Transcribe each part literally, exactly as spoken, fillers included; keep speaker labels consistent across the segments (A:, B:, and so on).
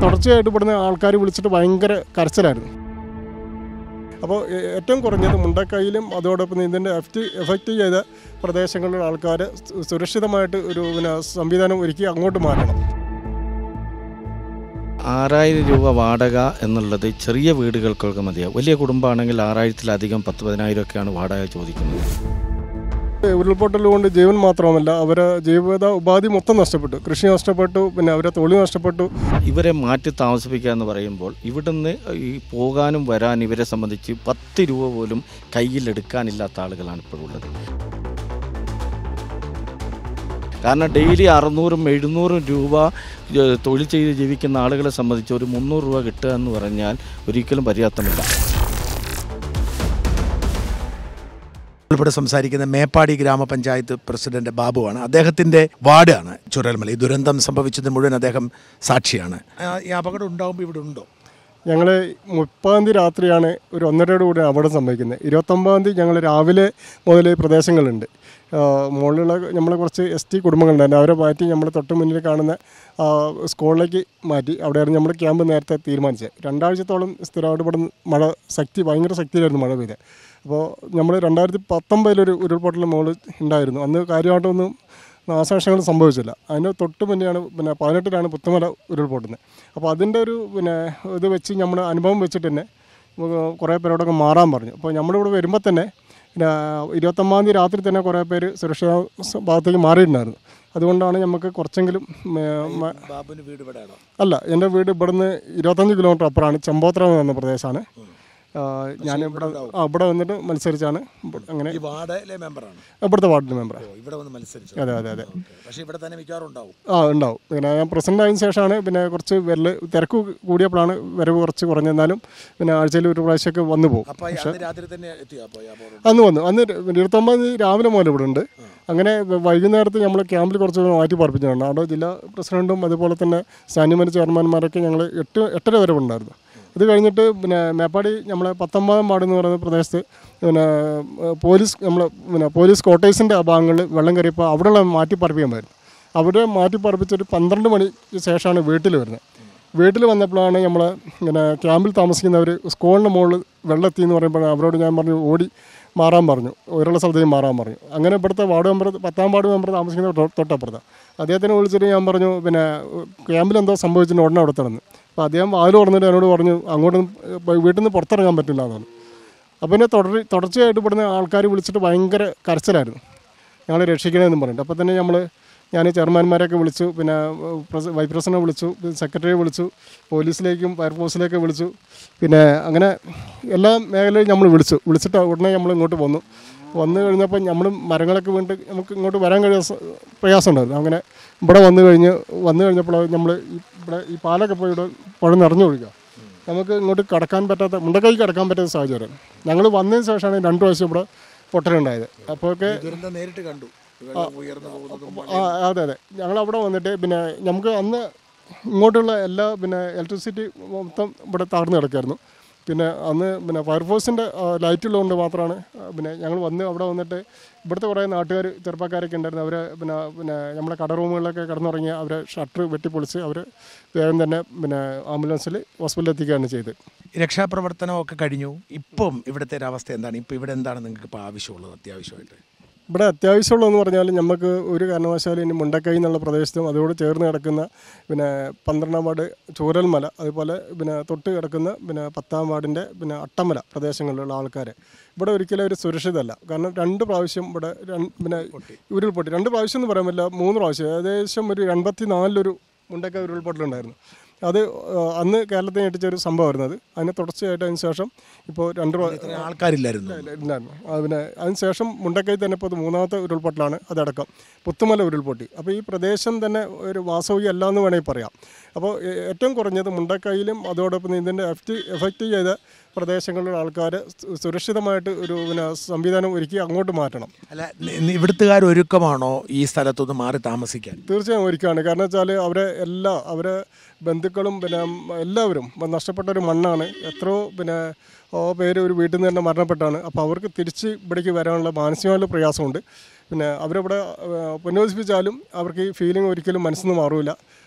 A: തുടർച്ചയായിട്ട് ഇവിടുന്ന് ആൾക്കാർ വിളിച്ചിട്ട് ഭയങ്കര കരച്ചിലായിരുന്നു. അപ്പോൾ ഏറ്റവും കുറഞ്ഞത് മുണ്ടക്കൈയിലും അതോടൊപ്പം ഇതിൻ്റെ എഫക്റ്റ് എഫക്റ്റ് ചെയ്ത പ്രദേശങ്ങളിലുള്ള ആൾക്കാർ സുരക്ഷിതമായിട്ട് ഒരു പിന്നെ സംവിധാനം ഒരുക്കി അങ്ങോട്ട് മാറ്റണം.
B: ആറായിരം രൂപ വാടക എന്നുള്ളത് ചെറിയ വീടുകൾക്കൊക്കെ മതിയാവും. വലിയ കുടുംബമാണെങ്കിൽ ആറായിരത്തിലധികം പത്ത് പതിനായിരം ഒക്കെയാണ് വാടക ചോദിക്കുന്നത്.
A: ഉരുൾപൊട്ടൽ കൊണ്ട് ജീവൻ മാത്രമല്ല, അവരെ ജീവിത ഉപാധി മൊത്തം നഷ്ടപ്പെട്ടു. കൃഷി നഷ്ടപ്പെട്ടു, പിന്നെ അവരെ തൊഴിൽ നഷ്ടപ്പെട്ടു.
B: ഇവരെ മാറ്റി താമസിപ്പിക്കുക എന്ന് പറയുമ്പോൾ ഇവിടുന്ന് ഈ പോകാനും വരാൻ ഇവരെ സംബന്ധിച്ച് പത്ത് രൂപ പോലും കയ്യിലെടുക്കാനില്ലാത്ത ആളുകളാണ് ഇപ്പോഴുള്ളത്. കാരണം ഡെയിലി അറുന്നൂറും എഴുന്നൂറും രൂപ തൊഴിൽ ചെയ്ത് ജീവിക്കുന്ന ആളുകളെ സംബന്ധിച്ച് ഒരു മുന്നൂറ് രൂപ കിട്ടുക എന്ന് പറഞ്ഞാൽ ഒരിക്കലും പര്യാപ്തമില്ല.
C: ഇവിടെ സംസാരിക്കുന്ന മേപ്പാടി ഗ്രാമപഞ്ചായത്ത് പ്രസിഡന്റ് ബാബുവാണ്. അദ്ദേഹത്തിൻ്റെ വാർഡാണ് ചൂരൽമല. ഈ ദുരന്തം സംഭവിച്ചത് മുഴുവൻ അദ്ദേഹം സാക്ഷിയാണ്. ഈ അപകടം ഉണ്ടാകുമ്പോൾ ഇവിടെ ഉണ്ടോ?
A: ഞങ്ങൾ മുപ്പതാം തീയതി രാത്രിയാണ് ഒരു ഒന്നരയോട് കൂടി അപകടം സംഭവിക്കുന്നത്. ഇരുപത്തൊമ്പതാം തീയതി ഞങ്ങൾ രാവിലെ മുതൽ പ്രദേശങ്ങളുണ്ട്. മുകളിലുള്ള നമ്മളെ കുറച്ച് എസ് ടി കുടുംബങ്ങളുണ്ടായിരുന്നു. അവരെ മാറ്റി നമ്മൾ തൊട്ട് മുന്നിൽ കാണുന്ന സ്കൂളിലേക്ക് മാറ്റി. അവിടെയായിരുന്നു നമ്മൾ ക്യാമ്പ് നേരത്തെ തീരുമാനിച്ചത്. രണ്ടാഴ്ചത്തോളം സ്ഥിരമായിട്ട് ഇവിടെ മഴ ശക്തി ഭയങ്കര ശക്തിയിലായിരുന്നു മഴ പെയ്തത്. അപ്പോൾ നമ്മൾ രണ്ടായിരത്തി പത്തൊമ്പതിലൊരു ഉരുൾപൊട്ടൽ മുകളിൽ ഉണ്ടായിരുന്നു. അന്ന് കാര്യമായിട്ടൊന്നും നാശനഷ്ടങ്ങൾ സംഭവിച്ചില്ല. അതിന് തൊട്ട് മുന്നെയാണ് പിന്നെ പതിനെട്ടിലാണ് പുത്തുമല ഉരുൾപൊട്ടുന്നത്. അപ്പോൾ അതിൻ്റെ ഒരു പിന്നെ ഇത് വെച്ച് നമ്മുടെ അനുഭവം വെച്ചിട്ട് തന്നെ കുറേ പേരോടൊക്കെ മാറാൻ പറഞ്ഞു. അപ്പോൾ നമ്മളിവിടെ വരുമ്പോൾ തന്നെ പിന്നെ ഇരുപത്തൊമ്പതാം തീയതി രാത്രി തന്നെ കുറേ പേര് സുരക്ഷിത ഭാഗത്തേക്ക് മാറിയിട്ടുണ്ടായിരുന്നു. അതുകൊണ്ടാണ് നമുക്ക് കുറച്ചെങ്കിലും അല്ല, എൻ്റെ വീട് ഇവിടുന്ന് ഇരുപത്തഞ്ച് കിലോമീറ്റർ അപ്പുറമാണ്. ചെമ്പോത്ര എന്ന പ്രദേശമാണ്. ഞാൻ ഇവിടെ ആ ഇവിടെ വന്നിട്ട് മത്സരിച്ചാണ്. അങ്ങനെ ഇവിടുത്തെ വാർഡിലെ മെമ്പറാണ്. അതെ അതെ അതെ ആ ഉണ്ടാവും. പിന്നെ ഞാൻ പ്രസിഡന്റ് ആയതിനു ശേഷമാണ് പിന്നെ കുറച്ച് വരൽ തിരക്ക് കൂടിയപ്പോഴാണ് വരവ് കുറച്ച് കുറഞ്ഞെന്നാലും പിന്നെ ആഴ്ചയിൽ ഒരു പ്രാവശ്യമൊക്കെ വന്നു പോകും. പക്ഷേ അന്ന് വന്നു അന്ന് ഇരുപത്തൊമ്പത് രാവിലെ മുതൽ ഇവിടെ ഉണ്ട്. അങ്ങനെ വൈകുന്നേരത്ത് നമ്മൾ ക്യാമ്പിൽ കുറച്ച് മാറ്റി പാർപ്പിച്ചിട്ടുണ്ട്. അവിടെ ജില്ലാ പ്രസിഡന്റും അതുപോലെ തന്നെ സ്റ്റാൻഡിംഗ് ചെയർമാൻമാരൊക്കെ ഞങ്ങൾ എട്ട് എട്ടര വരെ ഉണ്ടായിരുന്നു. ഇത് കഴിഞ്ഞിട്ട് പിന്നെ മേപ്പാടി നമ്മളെ പത്തൊമ്പതാം വാർഡ് എന്ന് പറയുന്ന പ്രദേശത്ത് പിന്നെ പോലീസ് നമ്മൾ പിന്നെ പോലീസ് ക്വാർട്ടേഴ്സിൻ്റെ ആ ഭാഗങ്ങളിൽ വെള്ളം കയറിയപ്പോൾ അവിടെയുള്ള മാറ്റിപ്പറപ്പിക്കാൻ വരുന്നത്. അവിടെ മാറ്റിപ്പറപ്പിച്ചൊരു പന്ത്രണ്ട് മണിക്ക് ശേഷമാണ് വീട്ടിൽ വരുന്നത്. വീട്ടിൽ വന്നപ്പോഴാണ് നമ്മൾ ഇങ്ങനെ ക്യാമ്പിൽ താമസിക്കുന്നവർ സ്കൂളിൻ്റെ മുകളിൽ വെള്ളമെത്തി എന്ന് പറയുമ്പോൾ അവരോട് ഞാൻ പറഞ്ഞു ഓടി മാറാൻ പറഞ്ഞു, ഓരോള്ള സ്ഥലത്തേക്ക് മാറാൻ പറഞ്ഞു. അങ്ങനെ ഇവിടുത്തെ വാർഡ് മെമ്പർ പത്താം വാർഡ് മെമ്പർ താമസിക്കുന്ന തൊട്ടപ്പുറത്താണ്. അദ്ദേഹത്തിനെ വിളിച്ചിട്ട് ഞാൻ പറഞ്ഞു പിന്നെ ക്യാമ്പിൽ എന്തോ സംഭവിച്ചിട്ട് ഉടനെ അവിടെ തുടർന്ന്. അപ്പോൾ അദ്ദേഹം വാതിൽ തുറന്നിട്ട് എന്നോട് പറഞ്ഞു അങ്ങോട്ട് വീട്ടിൽ നിന്ന് പുറത്തിറങ്ങാൻ പറ്റില്ല എന്നാണ്. അപ്പോൾ പിന്നെ തുടർ തുടർച്ചയായിട്ട് ഇവിടുന്ന് ആൾക്കാർ വിളിച്ചിട്ട് ഭയങ്കര കരച്ചിലായിരുന്നു, ഞങ്ങളെ രക്ഷിക്കണമെന്നും പറഞ്ഞിട്ട്. അപ്പോൾ തന്നെ നമ്മൾ ഞാൻ ചെയർമാൻമാരെയൊക്കെ വിളിച്ചു, പിന്നെ വൈസ് പ്രസിഡന്റിനെ വിളിച്ചു, സെക്രട്ടറിയെ വിളിച്ചു, പോലീസിലേക്കും ഫയർഫോഴ്സിലേക്കും വിളിച്ചു. പിന്നെ അങ്ങനെ എല്ലാ മേഖലയും നമ്മൾ വിളിച്ചു. വിളിച്ചിട്ട് ഉടനെ നമ്മൾ ഇങ്ങോട്ട് വന്നു. വന്നു കഴിഞ്ഞപ്പോൾ നമ്മൾ മരങ്ങളൊക്കെ വീണ്ട് നമുക്ക് ഇങ്ങോട്ട് വരാൻ കഴിയാൻ പ്രയാസം ഉണ്ടായിരുന്നു. അങ്ങനെ ഇവിടെ വന്നു കഴിഞ്ഞ് വന്നു കഴിഞ്ഞപ്പോൾ നമ്മൾ ഇവിടെ ഈ പാലൊക്കെ പോയി ഇവിടെ പുഴ നിറഞ്ഞു ഒഴുകുക. നമുക്ക് ഇങ്ങോട്ട് കടക്കാൻ പറ്റാത്ത മുണ്ടക്കൈക്ക് കടക്കാൻ പറ്റാത്ത സാഹചര്യം. ഞങ്ങൾ വന്നതിന് ശേഷമാണ് രണ്ട് പ്രാവശ്യം ഇവിടെ പൊട്ടലുണ്ടായത്. അപ്പോഴൊക്കെ
C: നേരിട്ട് കണ്ടു.
A: ആ അതെ അതെ ഞങ്ങൾ അവിടെ വന്നിട്ട് പിന്നെ നമുക്ക് അന്ന് ഇങ്ങോട്ടുള്ള എല്ലാ പിന്നെ ഇലക്ട്രിസിറ്റി മൊത്തം ഇവിടെ തകർന്ന് കിടക്കായിരുന്നു. പിന്നെ അന്ന് പിന്നെ ഫയർഫോഴ്സിൻ്റെ ലൈറ്റുള്ളതുകൊണ്ട് മാത്രമാണ് പിന്നെ ഞങ്ങൾ വന്ന് അവിടെ വന്നിട്ട് ഇവിടുത്തെ കുറേ നാട്ടുകാർ ചെറുപ്പക്കാരൊക്കെ ഉണ്ടായിരുന്നു. അവരെ പിന്നെ പിന്നെ നമ്മുടെ കട റൂമുകളിലൊക്കെ കിടന്നുറങ്ങിയ അവരെ ഷട്ടർ വെട്ടിപ്പൊളിച്ച് അവർ വേഗം തന്നെ പിന്നെ ആംബുലൻസിൽ ഹോസ്പിറ്റലിൽ എത്തിക്കുകയാണ് ചെയ്തത്.
C: രക്ഷാപ്രവർത്തനമൊക്കെ കഴിഞ്ഞു. ഇപ്പം ഇവിടുത്തെ ഒരു അവസ്ഥ എന്താണ്? ഇപ്പം ഇവിടെ എന്താണ് നിങ്ങൾക്ക് ഇപ്പോൾ ആവശ്യമുള്ളത്? അത്യാവശ്യമായിട്ട്
A: ഇവിടെ അത്യാവശ്യമുള്ളതെന്ന് പറഞ്ഞാൽ നമുക്ക് ഒരു കാരണവശാലും ഇനി മുണ്ടക്കൈ എന്നുള്ള പ്രദേശത്തും അതോട് ചേർന്ന് കിടക്കുന്ന പിന്നെ പന്ത്രണ്ടാം വാർഡ് ചൂരൽമല, അതുപോലെ പിന്നെ തൊട്ട് കിടക്കുന്ന പിന്നെ പത്താം വാർഡിൻ്റെ പിന്നെ അട്ടമല പ്രദേശങ്ങളിലുള്ള ആൾക്കാർ ഇവിടെ ഒരിക്കലും ഒരു സുരക്ഷിതമല്ല. കാരണം രണ്ട് പ്രാവശ്യം ഇവിടെ പിന്നെ ഉരുൾപൊട്ടി രണ്ട് പ്രാവശ്യം എന്ന് പറയാൻ പറ്റില്ല, മൂന്ന് പ്രാവശ്യം ഏകദേശം ഒരു എൺപത്തി നാലിലൊരു മുണ്ടക്കൈ ഉരുൾപൊട്ടലുണ്ടായിരുന്നു. അത് അന്ന് കേരളത്തിൽ ഞെട്ടിച്ചൊരു സംഭവമായിരുന്നു. അത് അതിന് തുടർച്ചയായിട്ട് അതിന് ശേഷം ഇപ്പോൾ രണ്ട്
C: ആൾക്കാരില്ലായിരുന്നു
A: ഇല്ലായിരുന്നു. പിന്നെ അതിന് ശേഷം മുണ്ടക്കൈ തന്നെ ഇപ്പോൾ മൂന്നാമത്തെ ഉരുൾപൊട്ടലാണ് അതടക്കം പുത്തുമല ഉരുൾപൊട്ടി. അപ്പോൾ ഈ പ്രദേശം തന്നെ ഒരു വാസയോഗ്യം അല്ല എന്ന് വേണമെങ്കിൽ പറയാം. അപ്പോൾ ഏറ്റവും കുറഞ്ഞത് മുണ്ടക്കൈയിലും അതോടൊപ്പം ഇതിൻ്റെ എഫക്റ്റ് എഫക്റ്റ് ചെയ്ത പ്രദേശങ്ങളിലുള്ള ആൾക്കാർ സുരക്ഷിതമായിട്ട് ഒരു പിന്നെ സംവിധാനം ഒരുക്കി അങ്ങോട്ട് മാറ്റണം.
C: അല്ല, ഇവിടുത്തുകാർ ഒരുക്കമാണോ ഈ സ്ഥലത്തൊന്ന് മാറി താമസിക്കാൻ?
A: തീർച്ചയായും ഒരുക്കമാണ്. കാരണം വെച്ചാൽ അവരെ എല്ലാ അവരെ ബന്ധുക്കളും പിന്നെ എല്ലാവരും നഷ്ടപ്പെട്ട ഒരു മണ്ണാണ്. എത്രയോ പിന്നെ പേര് ഒരു വീട്ടിൽ നിന്ന് തന്നെ മരണപ്പെട്ടാണ്. അപ്പോൾ അവർക്ക് തിരിച്ച് ഇവിടേക്ക് വരാനുള്ള മാനസികമായ പ്രയാസമുണ്ട്. പിന്നെ അവരിവിടെ പുനരധിവസിപ്പിച്ചാലും അവർക്ക് ഈ ഫീലിംഗ് ഒരിക്കലും മനസ്സിൽ നിന്ന് മാറില്ല.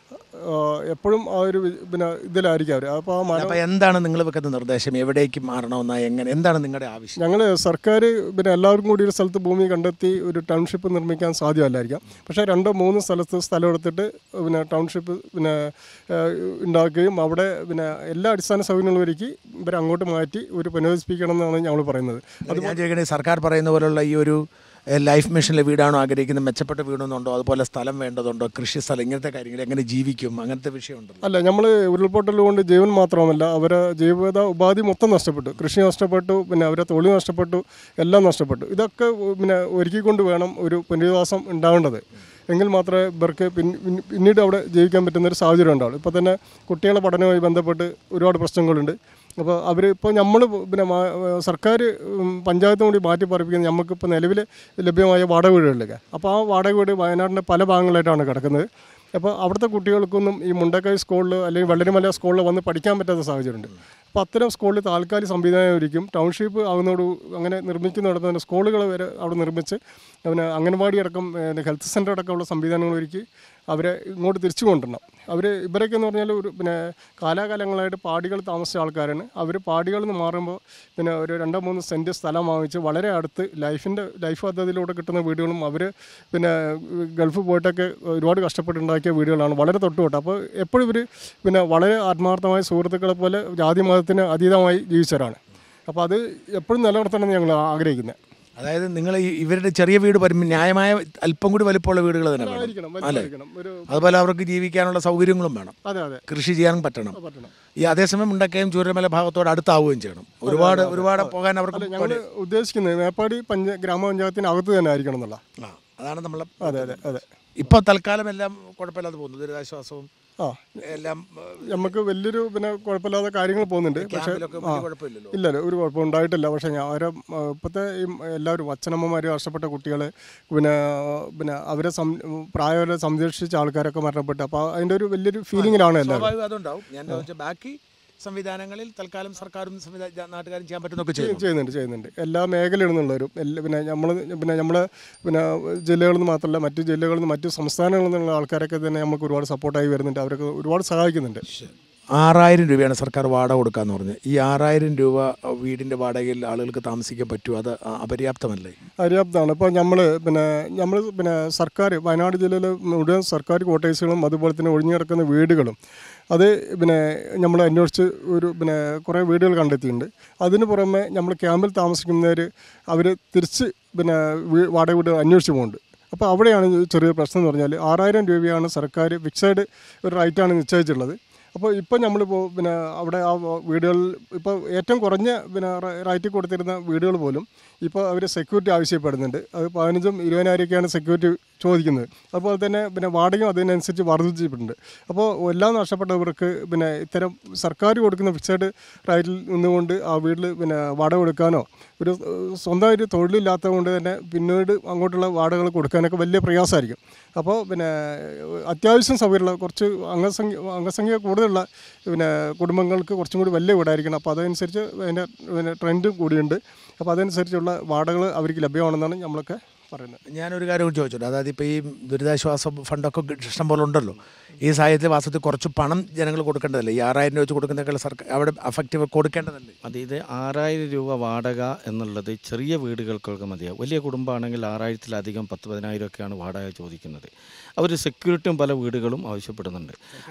A: എപ്പോഴും ആ ഒരു പിന്നെ ഇതിലായിരിക്കും അവർ. അപ്പോൾ ആ മരം
C: അപ്പോൾ എന്താണ് നിങ്ങൾ വെക്കുന്ന നിർദ്ദേശം? എവിടേക്ക് മാറണമെന്നാ, എങ്ങനെ, എന്താണ് നിങ്ങളുടെ ആവശ്യം?
A: ഞങ്ങൾ സർക്കാർ പിന്നെ എല്ലാവർക്കും കൂടി ഒരു സ്ഥലത്ത് ഭൂമി കണ്ടെത്തി ഒരു ടൗൺഷിപ്പ് നിർമ്മിക്കാൻ സാധ്യമല്ലായിരിക്കാം. പക്ഷേ രണ്ടോ മൂന്നോ സ്ഥലത്ത് സ്ഥലം എടുത്തിട്ട് പിന്നെ ടൗൺഷിപ്പ് പിന്നെ ഉണ്ടാക്കുകയും അവിടെ പിന്നെ എല്ലാ അടിസ്ഥാന സൗകര്യങ്ങളും ഒരുക്കി ഇവരെ അങ്ങോട്ട് മാറ്റി ഒരു പുനരുദ്ധരിപ്പിക്കണം എന്നാണ് ഞങ്ങൾ പറയുന്നത്.
C: അത് ഞാൻ ചോദിക്കണേ, സർക്കാർ പറയുന്ന പോലുള്ള ഈ ഒരു ലൈഫ് മിഷനിലെ വീടാണോ ആഗ്രഹിക്കുന്നത്? മെച്ചപ്പെട്ട വീടൊന്നുണ്ടോ? അതുപോലെ സ്ഥലം വേണ്ടതുണ്ടോ? കൃഷി സ്ഥലം, ഇങ്ങനത്തെ കാര്യങ്ങൾ എങ്ങനെ ജീവിക്കും? അങ്ങനത്തെ വിഷയമുണ്ടോ?
A: അല്ല, നമ്മൾ ഉരുൾപൊട്ടൽ കൊണ്ട് ജീവൻ മാത്രമല്ല, അവരെ ജീവിത ഉപാധി മൊത്തം നഷ്ടപ്പെട്ടു. കൃഷി നഷ്ടപ്പെട്ടു, പിന്നെ അവരെ തൊഴിൽ നഷ്ടപ്പെട്ടു, എല്ലാം നഷ്ടപ്പെട്ടു. ഇതൊക്കെ പിന്നെ ഒരുക്കിക്കൊണ്ട് വേണം ഒരു പുനരധിവാസം ഉണ്ടാവേണ്ടത്. എങ്കിൽ മാത്രമേ ഇവർക്ക് പിന്നീട് അവിടെ ജീവിക്കാൻ പറ്റുന്നൊരു സാഹചര്യം ഉണ്ടാവുള്ളൂ. ഇപ്പോൾ തന്നെ കുട്ടികളെ പഠനവുമായി ബന്ധപ്പെട്ട് ഒരുപാട് പ്രശ്നങ്ങളുണ്ട്. അപ്പോൾ അവർ ഇപ്പോൾ നമ്മൾ പിന്നെ സർക്കാർ പഞ്ചായത്തും കൂടി മാറ്റി പറപ്പിക്കുന്നത് നമുക്കിപ്പോൾ നിലവിൽ ലഭ്യമായ വാടക വീടുകളിലേക്ക്. അപ്പോൾ ആ വാടക വീട് വയനാടിൻ്റെ പല ഭാഗങ്ങളായിട്ടാണ് കിടക്കുന്നത്. അപ്പോൾ അവിടുത്തെ കുട്ടികൾക്കൊന്നും ഈ മുണ്ടക്കൈ സ്കൂളിൽ അല്ലെങ്കിൽ വെള്ളരിമല സ്കൂളിൽ വന്ന് പഠിക്കാൻ പറ്റാത്ത സാഹചര്യമുണ്ട്. അപ്പോൾ അത്തരം സ്കൂളിൽ താൽക്കാലിക സംവിധാനം ഒരുക്കും. ടൗൺഷിപ്പ് ആകുന്നതോട് അങ്ങനെ നിർമ്മിക്കുന്നിടത്ത് തന്നെ സ്കൂളുകൾ വരെ അവിടെ നിർമ്മിച്ച് പിന്നെ അംഗൻവാടി അടക്കം ഹെൽത്ത് സെൻ്റർ അടക്കമുള്ള സംവിധാനങ്ങൾ ഒരുക്കി അവരെ ഇങ്ങോട്ട് തിരിച്ചു കൊണ്ടുവരണം. അവർ ഇവരൊക്കെ എന്ന് പറഞ്ഞാൽ ഒരു പിന്നെ കാലാകാലങ്ങളായിട്ട് പാടികൾ താമസിച്ച ആൾക്കാരാണ്. അവർ പാടികളിൽ നിന്ന് മാറുമ്പോൾ പിന്നെ ഒരു രണ്ടോ മൂന്ന് സെൻറ്റ് സ്ഥലം വാങ്ങിച്ച് വളരെ അടുത്ത് ലൈഫിൻ്റെ ലൈഫ് പദ്ധതിയിലൂടെ കിട്ടുന്ന വീടുകളും അവർ പിന്നെ ഗൾഫ് പോയിട്ടൊക്കെ ഒരുപാട് കഷ്ടപ്പെട്ടുണ്ടാക്കിയ വീടുകളാണ്, വളരെ തൊട്ടുപോട്ട്. അപ്പോൾ എപ്പോഴും ഇവർ പിന്നെ വളരെ ആത്മാർത്ഥമായ സുഹൃത്തുക്കളെ പോലെ ജാതി മതത്തിന് അതീതമായി ജീവിച്ചവരാണ്. അപ്പോൾ അത് എപ്പോഴും നിലനിർത്തണമെന്ന് ഞങ്ങൾ ആഗ്രഹിക്കുന്നത്.
C: അതായത് നിങ്ങൾ ഈ ഇവരുടെ ചെറിയ വീട് ന്യായമായ അല്പം കൂടി വലിപ്പമുള്ള വീടുകൾ തന്നെ വേണം, അല്ലേ? അതുപോലെ അവർക്ക് ജീവിക്കാനുള്ള സൗകര്യങ്ങളും വേണം,
A: അതെ അതെ
C: കൃഷി ചെയ്യാൻ പറ്റണം. ഈ അതേസമയം മുണ്ടക്കയം ചൂരൽമല ഭാഗത്തോട് അടുത്താവുകയും ചെയ്യണം. ഒരുപാട് ഒരുപാട് പോകാൻ അവർക്ക്
A: ഞങ്ങൾ ഉദ്ദേശിക്കുന്നത് മേപ്പാടി പഞ്ച ഗ്രാമപഞ്ചായത്തിന് അകത്ത് തന്നെ ആയിരിക്കണം എന്നുള്ള
C: ആ അതാണ് നമ്മൾ.
A: അതെ അതെ അതെ
C: ഇപ്പോൾ തൽക്കാലം എല്ലാം കുഴപ്പമില്ലാതെ പോകുന്നു, ദുരിതാശ്വാസവും
A: ആ
C: എല്ലാം
A: നമുക്ക് വലിയൊരു പിന്നെ കുഴപ്പമില്ലാത്ത കാര്യങ്ങൾ പോകുന്നുണ്ട്. പക്ഷേ ഇല്ലല്ലോ, ഒരു കുഴപ്പം ഉണ്ടായിട്ടില്ല. പക്ഷേ ഞാൻ അവരെ ഇപ്പോഴത്തെ ഈ എല്ലാവരും അച്ഛനമ്മമാർ നഷ്ടപ്പെട്ട കുട്ടികൾ പിന്നെ പിന്നെ അവരെ സം പ്രായവരെ സംരക്ഷിച്ച ആൾക്കാരൊക്കെ മരണപ്പെട്ടു. അപ്പോൾ അതിൻ്റെ ഒരു വലിയൊരു ഫീലിങ്ങിലാണ് എല്ലാവരും.
C: അതുണ്ടാവും. ഞാൻ ബാക്കി സംവിധാനങ്ങളിൽ തൽക്കാലം സർക്കാരും നാട്ടുകാരും ചെയ്യാൻ പറ്റുന്നൊക്കെ
A: ചെയ്യുന്നുണ്ട് ചെയ്യുന്നുണ്ട് എല്ലാ മേഖലയിൽ നിന്നുള്ളവരും എല്ലാ പിന്നെ നമ്മൾ പിന്നെ നമ്മളെ പിന്നെ ജില്ലകളിൽ നിന്ന് മാത്രമല്ല മറ്റു ജില്ലകളിൽ നിന്ന് മറ്റു സംസ്ഥാനങ്ങളിൽ നിന്നുള്ള ആൾക്കാരൊക്കെ തന്നെ നമുക്ക് ഒരുപാട് സപ്പോർട്ടായി വരുന്നുണ്ട്. അവരൊക്കെ ഒരുപാട് സഹായിക്കുന്നുണ്ട്.
C: ആറായിരം രൂപയാണ് സർക്കാർ വാടക കൊടുക്കാന്ന് പറഞ്ഞത്. ഈ ആറായിരം രൂപ വീടിൻ്റെ വാടകയിൽ ആളുകൾക്ക് താമസിക്കാൻ പറ്റുമോ? അത് അപര്യാപ്തമല്ലേ?
A: പര്യാപ്തമാണ്. ഇപ്പോൾ നമ്മൾ പിന്നെ നമ്മൾ പിന്നെ സർക്കാർ വയനാട് ജില്ലയിലെ മുഴുവൻ സർക്കാർ ക്വാർട്ടേഴ്സുകളും അതുപോലെ തന്നെ ഒഴിഞ്ഞു കിടക്കുന്ന വീടുകളും അത് പിന്നെ നമ്മൾ അന്വേഷിച്ച് ഒരു പിന്നെ കുറേ വീടുകൾ കണ്ടെത്തിയിട്ടുണ്ട്. അതിന് പുറമെ നമ്മൾ ക്യാമ്പിൽ താമസിക്കുന്നവർ അവർ തിരിച്ച് പിന്നെ വാടക വീട് അന്വേഷിച്ച് പോകുന്നുണ്ട്. അപ്പോൾ അവിടെയാണ് ചെറിയ പ്രശ്നം എന്ന് പറഞ്ഞാൽ ആറായിരം രൂപയാണ് സർക്കാർ ഫിക്സഡ് ഒരു റൈറ്റാണ് നിശ്ചയിച്ചിട്ടുള്ളത്. അപ്പോൾ ഇപ്പോൾ നമ്മളിപ്പോൾ പിന്നെ അവിടെ ആ വീടുകളിൽ ഇപ്പോൾ ഏറ്റവും കുറഞ്ഞ പിന്നെ റൈറ്റിൽ കൊടുത്തിരുന്ന വീടുകൾ പോലും ഇപ്പോൾ അവർ സെക്യൂരിറ്റി ആവശ്യപ്പെടുന്നുണ്ട്. അത് പതിനഞ്ചും ഇരുപതിനായിരമൊക്കെയാണ് സെക്യൂരിറ്റി ചോദിക്കുന്നത്. അതുപോലെ തന്നെ പിന്നെ വാടകയും അതിനനുസരിച്ച് വർദ്ധിച്ചിട്ടുണ്ട്. അപ്പോൾ എല്ലാം നഷ്ടപ്പെട്ടവർക്ക് പിന്നെ ഇത്തരം സർക്കാർ കൊടുക്കുന്ന ഫിക്സഡ് റൈറ്റിൽ നിന്നുകൊണ്ട് ആ വീട്ടിൽ പിന്നെ വാടക കൊടുക്കാനോ ഒരു സ്വന്തമായിട്ട് തൊഴിലില്ലാത്തത് കൊണ്ട് തന്നെ പിന്നീട് അങ്ങോട്ടുള്ള വാടകകൾ കൊടുക്കാനൊക്കെ വലിയ പ്രയാസമായിരിക്കും. അപ്പോൾ പിന്നെ അത്യാവശ്യം സൗകര്യമുള്ള കുറച്ച് അംഗസംഖ്യ അംഗസംഖ്യ കൂടുതലുള്ള പിന്നെ കുടുംബങ്ങൾക്ക് കുറച്ചും കൂടി വലിയ വീടായിരിക്കണം. അപ്പോൾ അതനുസരിച്ച് അതിൻ്റെ പിന്നെ ട്രെൻഡ് കൂടിയുണ്ട്. അപ്പോൾ അതനുസരിച്ചുള്ള വാടകകൾ അവർക്ക് ലഭ്യമാണെന്നാണ് നമ്മളൊക്കെ പറയുന്നത്.
C: ഞാനൊരു കാര്യം കൂടി ചോദിച്ചോട്ടെ, അതായത് ഇപ്പോൾ ഈ ദുരിതാശ്വാസ ഫണ്ടൊക്കെ ഇഷ്ടം പോലെ ഉണ്ടല്ലോ, ഈ സാഹചര്യത്തിൽ വാസ്തവത്തിൽ കുറച്ച് പണം ജനങ്ങൾ കൊടുക്കേണ്ടതല്ലേ? ഈ ആറായിരം രൂപ വെച്ച് കൊടുക്കുന്നതൊക്കെ സർക്കാർ അവിടെ അഫക്റ്റീവ് കൊടുക്കേണ്ടതല്ലേ?
B: അത് ഇത് ആറായിരം രൂപ വാടക എന്നുള്ളത് ചെറിയ വീടുകൾക്കൊക്കെ മതിയാവും. വലിയ കുടുംബമാണെങ്കിൽ ആറായിരത്തിലധികം പത്ത് പതിനായിരം ഒക്കെയാണ് വാടക ചോദിക്കുന്നത്. അവർ സെക്യൂരിറ്റിയും പല വീടുകളും ആവശ്യപ്പെടുന്നുണ്ട്.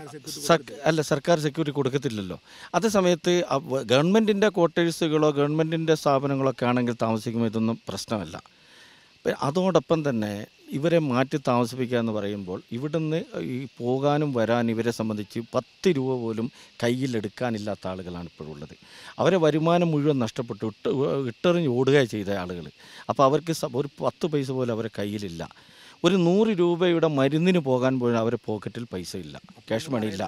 B: അല്ല, സർക്കാർ സെക്യൂരിറ്റി കൊടുക്കത്തില്ലല്ലോ. അതേ സമയത്ത് ഗവൺമെൻറ്റിൻ്റെ ക്വാർട്ടേഴ്സുകളോ ഗവൺമെൻറ്റിൻ്റെ സ്ഥാപനങ്ങളൊക്കെ ആണെങ്കിൽ താമസിക്കുമ്പോൾ ഇതൊന്നും പ്രശ്നമല്ല. അതോടൊപ്പം തന്നെ ഇവരെ മാറ്റി താമസിപ്പിക്കുക എന്ന് പറയുമ്പോൾ ഇവിടുന്ന് ഈ പോകാനും വരാനും ഇവരെ സംബന്ധിച്ച് പത്ത് രൂപ പോലും കയ്യിലെടുക്കാനില്ലാത്ത ആളുകളാണ് ഇപ്പോഴുള്ളത്. അവരെ വരുമാനം മുഴുവൻ നഷ്ടപ്പെട്ടു ഇട്ട് ഇട്ടെറിഞ്ഞ് ഓടുക ചെയ്ത ആളുകൾ. അപ്പോൾ അവർക്ക് ഒരു പത്ത് പൈസ പോലും അവരെ കയ്യിലില്ല. ഒരു നൂറ് രൂപയുടെ മരുന്നിന് പോകാൻ പോലും അവരെ പോക്കറ്റിൽ പൈസ ഇല്ല, ക്യാഷ് മണി ഇല്ല.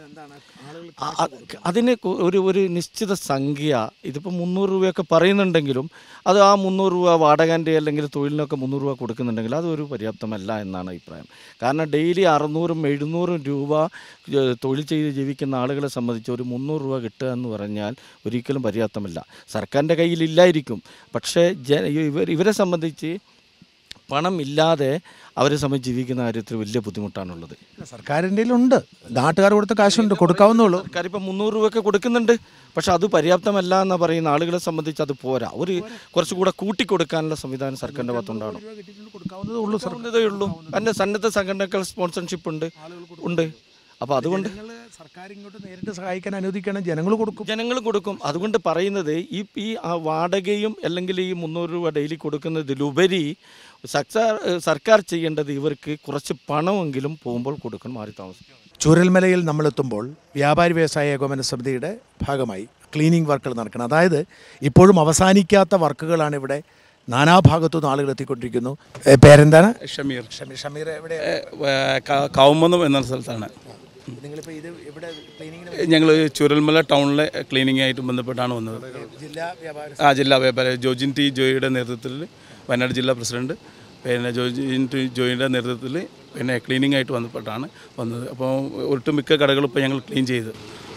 B: അതിന് ഒരു ഒരു നിശ്ചിത സംഖ്യ, ഇതിപ്പോൾ മുന്നൂറ് രൂപയൊക്കെ പറയുന്നുണ്ടെങ്കിലും അത് ആ മുന്നൂറ് രൂപ വാടകൻ്റെ അല്ലെങ്കിൽ തൊഴിലിനൊക്കെ മുന്നൂറ് രൂപ കൊടുക്കുന്നുണ്ടെങ്കിൽ അതൊരു പര്യാപ്തമല്ല എന്നാണ് അഭിപ്രായം. കാരണം ഡെയിലി അറുന്നൂറും എഴുന്നൂറും രൂപ തൊഴിൽ ചെയ്ത് ജീവിക്കുന്ന ആളുകളെ സംബന്ധിച്ച് ഒരു മുന്നൂറ് രൂപ കിട്ടുക എന്ന് പറഞ്ഞാൽ ഒരിക്കലും പര്യാപ്തമല്ല. സർക്കാരിൻ്റെ കയ്യിലില്ലായിരിക്കും, പക്ഷേ ജ ഇവർ ഇവരെ സംബന്ധിച്ച് പണം ഇല്ലാതെ അവരെ സംബന്ധിച്ച് ജീവിക്കുന്ന കാര്യത്തിൽ വലിയ ബുദ്ധിമുട്ടാണുള്ളത്.
C: സർക്കാരിൻ്റെ ഉണ്ട്, നാട്ടുകാർ കൊടുത്ത കാശുണ്ട്, കൊടുക്കാവുന്നുള്ളൂ.
B: സർക്കാർ ഇപ്പം മുന്നൂറ് രൂപയൊക്കെ കൊടുക്കുന്നുണ്ട്. പക്ഷെ അത് പര്യാപ്തമല്ല എന്ന് പറയുന്ന ആളുകളെ സംബന്ധിച്ച് അത് പോരാ. ഒരു കുറച്ചുകൂടെ കൂട്ടിക്കൊടുക്കാനുള്ള സംവിധാനം സർക്കാരിൻ്റെ ഭാഗത്തുണ്ടാവണം. കൊടുക്കാവുന്നതേ ഉള്ളൂ. അതിൻ്റെ സന്നദ്ധ സംഘടനകൾ സ്പോൺസർഷിപ്പ് ഉണ്ട് ഉണ്ട് അപ്പോൾ അതുകൊണ്ട്
C: സർക്കാർ ഇങ്ങോട്ട് നേരിട്ട് സഹായിക്കാൻ അനുവദിക്കണം, ജനങ്ങൾ കൊടുക്കും
B: ജനങ്ങൾ കൊടുക്കും അതുകൊണ്ട് പറയുന്നത് ഈ ഈ ആ വാടകയും അല്ലെങ്കിൽ ഈ മുന്നൂറ് രൂപ ഡെയിലി കൊടുക്കുന്നതിലുപരി സർക്കാർ സർക്കാർ ചെയ്യേണ്ടത് ഇവർക്ക് കുറച്ച് പണമെങ്കിലും പോകുമ്പോൾ കൊടുക്കണം, മാറി താമസിക്കും.
C: ചൂരൽമലയിൽ നമ്മളെത്തുമ്പോൾ വ്യാപാരി വ്യവസായ ഏകോപന സമിതിയുടെ ഭാഗമായി ക്ലീനിങ് വർക്കുകൾ നടക്കണം. അതായത് ഇപ്പോഴും അവസാനിക്കാത്ത വർക്കുകളാണ് ഇവിടെ. നാനാഭാഗത്തുനിന്ന് ആളുകൾ എത്തിക്കൊണ്ടിരിക്കുന്നു. പേരെന്താണ്?
D: ഷമീർ.
C: ഷമീർ ഷമീർ എവിടെ?
D: കൗമന്നം എന്ന സ്ഥലത്താണ്.
C: നിങ്ങളിപ്പോൾ ഇത് ഇവിടെ ക്ലീനിങ്ങിന്
D: ഞങ്ങൾ ചുരൽമല ടൗണിലെ ക്ലീനിങ്ങായിട്ട് ബന്ധപ്പെട്ടാണ് വന്നത്.
C: ജില്ലാ വ്യാപാര
D: ആ ജില്ലാ വ്യാപാര ജോജിൻ ടി ജോയിയുടെ നേതൃത്വത്തിൽ വയനാട് ജില്ലാ പ്രസിഡന്റ് പിന്നെ ജോജിൻ ടി ജോയിയുടെ നേതൃത്വത്തിൽ പിന്നെ ക്ലീനിങ് ആയിട്ട് ബന്ധപ്പെട്ടാണ് വന്നത്. അപ്പോൾ ഒട്ടുമിക്ക കടകളും ഇപ്പോൾ ഞങ്ങൾ ക്ലീൻ ചെയ്ത്.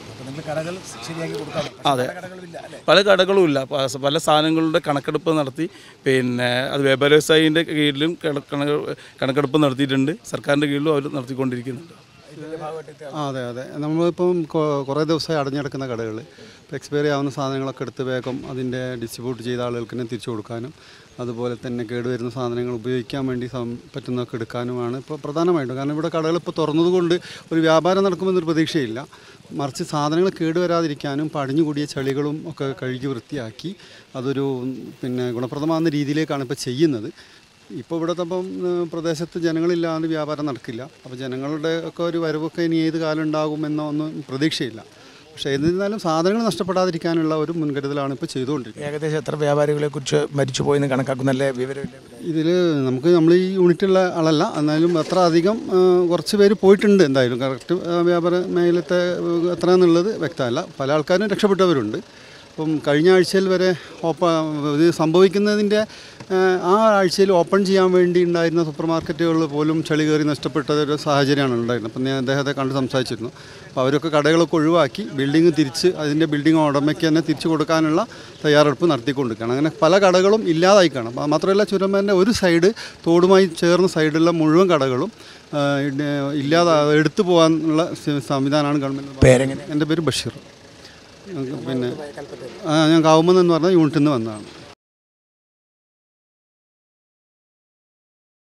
D: അതെ, പല കടകളും ഇല്ല. പല സാധനങ്ങളുടെ കണക്കെടുപ്പ് നടത്തി പിന്നെ അത് വ്യാപാര വ്യവസായിൻ്റെ കീഴിലും കണക്കെടുപ്പ് നടത്തിയിട്ടുണ്ട്. സർക്കാരിൻ്റെ കീഴിലും അവർ നടത്തിക്കൊണ്ടിരിക്കുന്നുണ്ട്.
E: ആ അതെ അതെ നമ്മളിപ്പം കുറേ ദിവസമായി അടഞ്ഞെടുക്കുന്ന കടകൾ ഇപ്പോൾ എക്സ്പയറി ആവുന്ന സാധനങ്ങളൊക്കെ എടുത്ത് വേഗം അതിൻ്റെ ഡിസ്ട്രിബ്യൂട്ട് ചെയ്ത ആളുകൾക്ക് തന്നെ തിരിച്ചു കൊടുക്കാനും അതുപോലെ തന്നെ കേടുവരുന്ന സാധനങ്ങൾ ഉപയോഗിക്കാൻ വേണ്ടി പറ്റുന്നതൊക്കെ എടുക്കാനുമാണ് ഇപ്പോൾ പ്രധാനമായിട്ടും. കാരണം ഇവിടെ കടകൾ ഇപ്പോൾ തുറന്നതുകൊണ്ട് ഒരു വ്യാപാരം നടക്കുമെന്നൊരു പ്രതീക്ഷയില്ല. മറിച്ച് സാധനങ്ങൾ കേടുവരാതിരിക്കാനും പടിഞ്ഞുകൂടിയ ചളികളും ഒക്കെ കഴുകി വൃത്തിയാക്കി അതൊരു പിന്നെ ഗുണപ്രദമാകുന്ന രീതിയിലേക്കാണ് ഇപ്പോൾ ചെയ്യുന്നത്. ഇപ്പോൾ ഇവിടുത്തെ ഇപ്പം പ്രദേശത്ത് ജനങ്ങളില്ലാതെ വ്യാപാരം നടക്കില്ല. അപ്പോൾ ജനങ്ങളുടെ ഒക്കെ ഒരു വരവൊക്കെ ഇനി ഏത് കാലം ഉണ്ടാകുമെന്നോ ഒന്നും പ്രതീക്ഷയില്ല. പക്ഷേ എന്നിരുന്നാലും സാധനങ്ങൾ നഷ്ടപ്പെടാതിരിക്കാനുള്ള ഒരു മുൻകരുതലാണ് ഇപ്പോൾ ചെയ്തുകൊണ്ടിരിക്കുന്നത്.
C: ഏകദേശം എത്ര വ്യാപാരികളെ കുറിച്ച് മരിച്ചു പോയെന്ന് കണക്കാക്കുന്നല്ലേ വിവരമില്ല?
E: ഇതിൽ നമുക്ക് നമ്മൾ ഈ യൂണിറ്റുള്ള ആളല്ല, എന്നാലും അത്ര അധികം കുറച്ച് പേര് പോയിട്ടുണ്ട്. എന്തായാലും കറക്റ്റ് വ്യാപാര മേഖലത്തെ എത്രയാണെന്നുള്ളത് വ്യക്തമല്ല. പല ആൾക്കാരും രക്ഷപ്പെട്ടവരുണ്ട്. അപ്പം കഴിഞ്ഞ ആഴ്ചയിൽ വരെ ഓപ്പ ഇത് സംഭവിക്കുന്നതിൻ്റെ ആ ആഴ്ചയിൽ ഓപ്പൺ ചെയ്യാൻ വേണ്ടി ഉണ്ടായിരുന്ന സൂപ്പർ മാർക്കറ്റുകൾ പോലും ചളി കയറി നഷ്ടപ്പെട്ട ഒരു സാഹചര്യമാണ് ഉണ്ടായിരുന്നത്. അപ്പം ഞാൻ അദ്ദേഹത്തെ കണ്ട് സംസാരിച്ചിരുന്നു. അപ്പോൾ അവരൊക്കെ കടകളൊക്കെ ഒഴിവാക്കി ബിൽഡിങ് തിരിച്ച് അതിൻ്റെ ബിൽഡിംഗ് ഉടമയ്ക്ക് തന്നെ തിരിച്ചു കൊടുക്കാനുള്ള തയ്യാറെടുപ്പ് നടത്തിക്കൊണ്ടിരിക്കുകയാണ്. അങ്ങനെ പല കടകളും ഇല്ലാതായി കാണും. മാത്രമല്ല ചുരമ്പൻ്റെ ഒരു സൈഡ് തോടുമായി ചേർന്ന സൈഡിലുള്ള മുഴുവൻ കടകളും ഇല്ലാതെ എടുത്തു പോകാനുള്ള സംവിധാനമാണ് ഗവൺമെൻറ്.
C: പേരെങ്ങനെ?
E: എൻ്റെ പേര് ബഷീർ. പിന്നെ ഞാൻ കാവുമെന്ന് പറഞ്ഞ യൂണിറ്റിൽ നിന്ന് വന്നതാണ്.